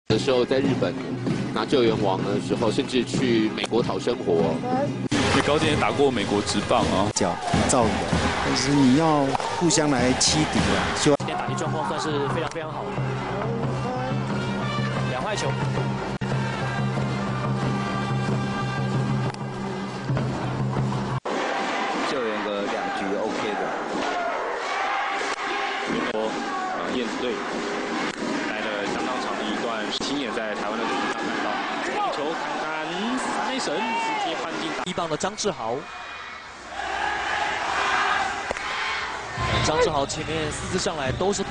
的时候在日本拿救援王的时候，甚至去美国讨生活。 高健也打过美国职棒啊， 叫造谣，但是你要互相来欺敌啊。希望今天打击状况算是非常非常好。两坏球。 燕子队来了相当长的一段，亲眼在台湾的土地上看到。球看看三垒神直接判定 1棒的张志豪，张志豪前面4次上来都是碰。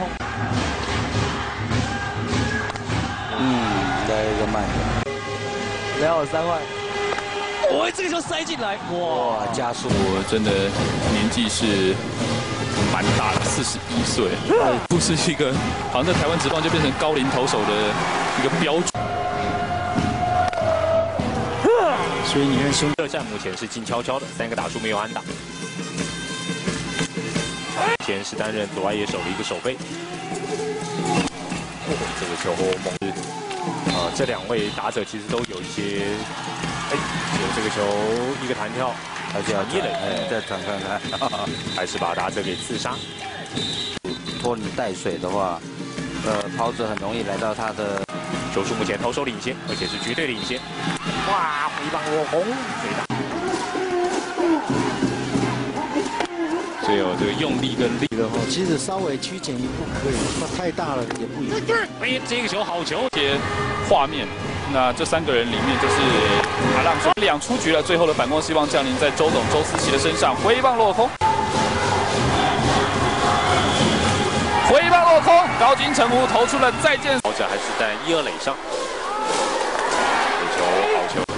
来一个慢的 2好3坏。哦，这个球塞进来，哇， 加速！ 我真的年纪是。 蛮大的，41岁，不是一个好像在台湾职棒就变成高龄投手的一个标准。 所以你看兄热战目前是静悄悄的，3个打数没有安打。前是担任左外野手的一个守备。这个球猛是，这2位打者其实都有一些，有这个球一个弹跳。 而且要捏了， 再转看看， 还是把打者给刺杀。 拖泥带水的话，跑者很容易来到他的球数目前投手领先，而且是绝对领先。哇，回棒落空，最大。所以有这个用力跟力的话，其实稍微趋前一步可以，那太大了也不行。 哎，这个球好球！ 些画面。 那这3个人里面就是阿浪说2出局了，最后的反攻希望降临在周董周思齐的身上，挥棒落空，挥棒落空，高金城武投出了再见。 跑者还是在1、2垒上，这球好球，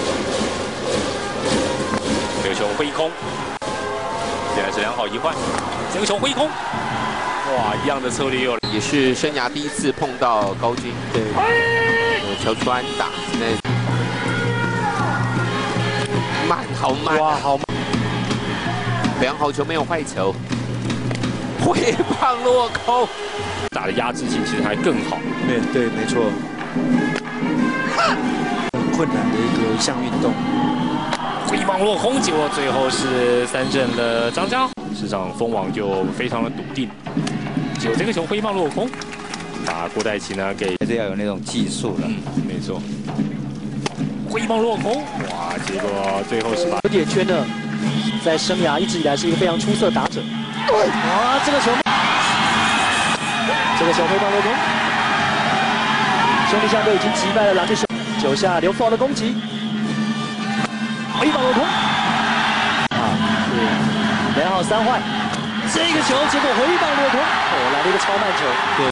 这个球挥空，现在是2好1坏，这个球挥空，哇，一样的策略又也是生涯第1次碰到高金，对。 球出安打，现在慢，好慢，哇，好慢。2好球没有坏球，挥棒落空， 打的压制性其实还更好。 对，没错。很困难的一项运动。 挥棒落空，结果最后是3振的张家豪，市场封王就非常的笃定，结果这个球挥棒落空。 把郭代奇呢给还是要有那种技术的， 没错。挥棒落空，哇！结果最后是把有点圈的，在生涯一直以来是一个非常出色的打者。哇，这个球挥棒落空，兄弟象队已经击败了蓝队手，9下刘富豪的攻击，挥棒落空。是2好3坏，这个球结果挥棒落空，来了一个超慢球。对。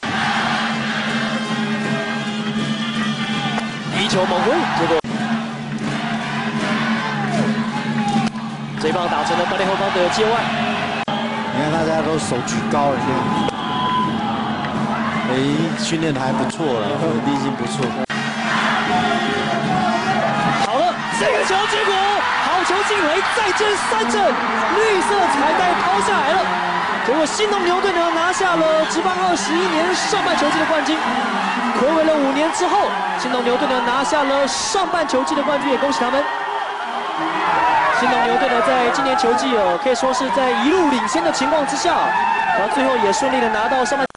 一球猛挥，结果这一棒打成了本垒后方的界外。 你看大家都手举高了，训练的还不错了，力性不错。 好了，这个球结果好球进回，再见3振，绿色彩带抛下来了。结果新农牛队呢拿下了职棒21年上半球季的冠军。 睽违了5年之后，新农牛队呢拿下了上半球季的冠军，也恭喜他们。新农牛队呢在今年球季可以说是在一路领先的情况之下，然后最后也顺利的拿到上半。